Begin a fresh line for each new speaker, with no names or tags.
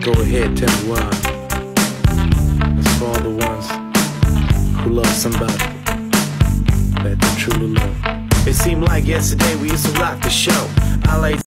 Go ahead, tell me why. It's for all the ones who love somebody that they truly love. It seemed like yesterday we used to rock the show. I like